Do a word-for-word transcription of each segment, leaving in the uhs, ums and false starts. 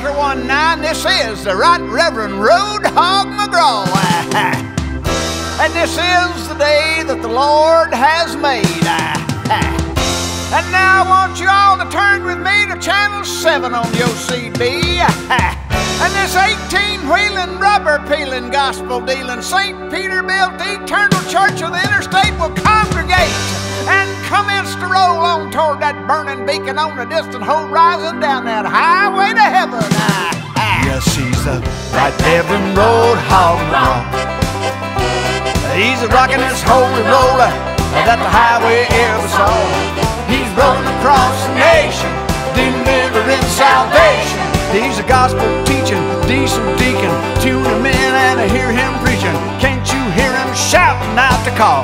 Anchor one nine. This is the Right Reverend Road Hog McGraw. And this is the day that the Lord has made. And now I want you all to turn with me to channel seven on your C B. And this eighteen-wheeling, rubber-peeling, gospel-dealing, Saint Peter-built Eternal Church of the Interstate will congregate and commence to roll on toward that burning beacon on the distant horizon down that highway to heaven. Yes, he's the Right Reverend Road Hog McGraw. He's rocking this holy roller that the highway ever saw. He's rolling across the nation, delivering salvation. He's a gospel teaching, diesel deacon. Tune him in and hear him preaching. Can't you hear him shouting out the call?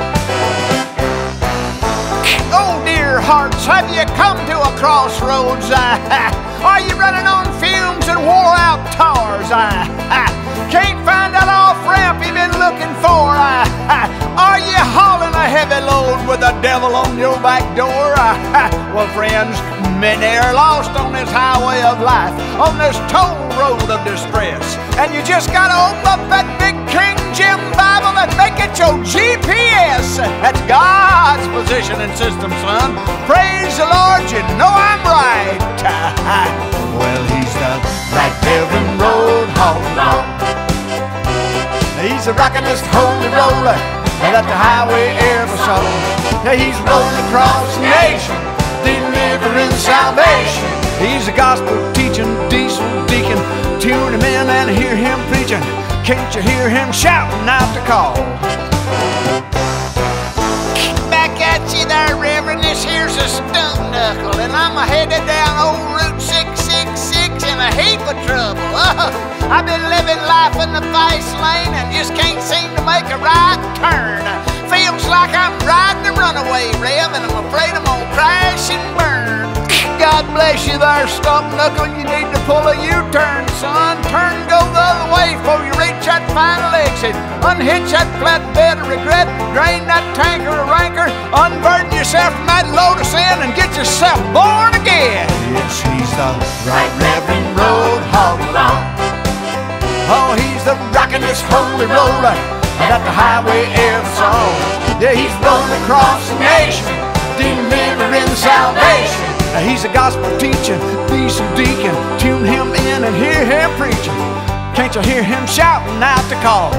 Oh, dear hearts, have you come to a crossroads? Are you running on fumes and wore out tires? Can't find that off-ramp you've been looking for? Are you hauling a heavy load with the devil on your back door? Well, friends, many are lost on this highway of life, on this toll road of distress. And you just gotta open up that big King Jim Bible and make it your G P S. That's God's positioning system, son. Praise the Lord, you know I'm right. Well, he's the Right Reverend Road Hog McGraw. He's a rockin' this holy roller that the highway ever saw. Yeah, he's rolling across the nation, delivering salvation. He's a gospel teaching, diesel deacon. Tune him in and hear him preaching. Can't you hear him shouting out the call? Back at you there, Reverend. This here's a stump knuckle, and I'm headed down old Route six six six in a heap of trouble. Oh, I've been living life in the fast lane and just can't seem to make a right turn. Feels like I'm riding a runaway, Rev, and I'm afraid I'm gonna crash and burn. God bless you there, stump knuckle. You need to pull a U-turn, son. Turn and go the other way before you reach that final exit. Unhitch that flatbed of regret, drain that tanker of rancor, unburden yourself from that load of sin, and get yourself born again. Yes, he's the Right Reverend Road Hog McGraw. Oh, he's the rockin' this holy roller that the highway ever saw. Yeah, he's rolling across the nation, delivering salvation. He's a gospel teaching, diesel deacon. Tune him in and hear him preaching. Can't you hear him shouting out the call?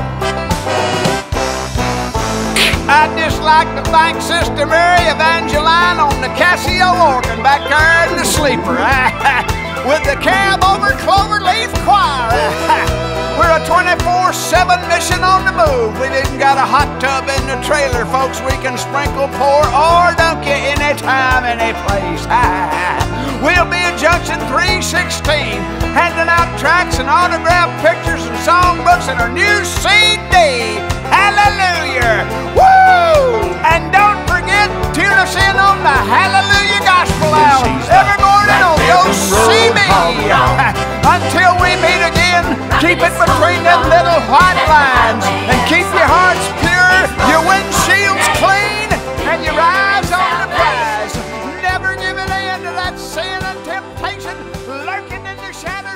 I'd just like to thank Sister Mary Evangeline on the Casio organ back there in the sleeper with the cab over Cloverleaf Choir. We're a twenty-four seven mission on the move. We've even got a hot tub in the trailer, folks. We can sprinkle, pour, or dunk you anytime, any place. We'll be at Junction three sixteen, handing out tracts and autographed pictures and songbooks and our new C D. Hallelujah! Woo! And don't forget, tune us in on the Hallelujah Gospel Hour every morning on your C B. Until we meet again, keep it between them little white lines and keep your hearts pure, your windshields clean, and your eyes on the prize. Never give an end to that sin and temptation lurking in the shadows.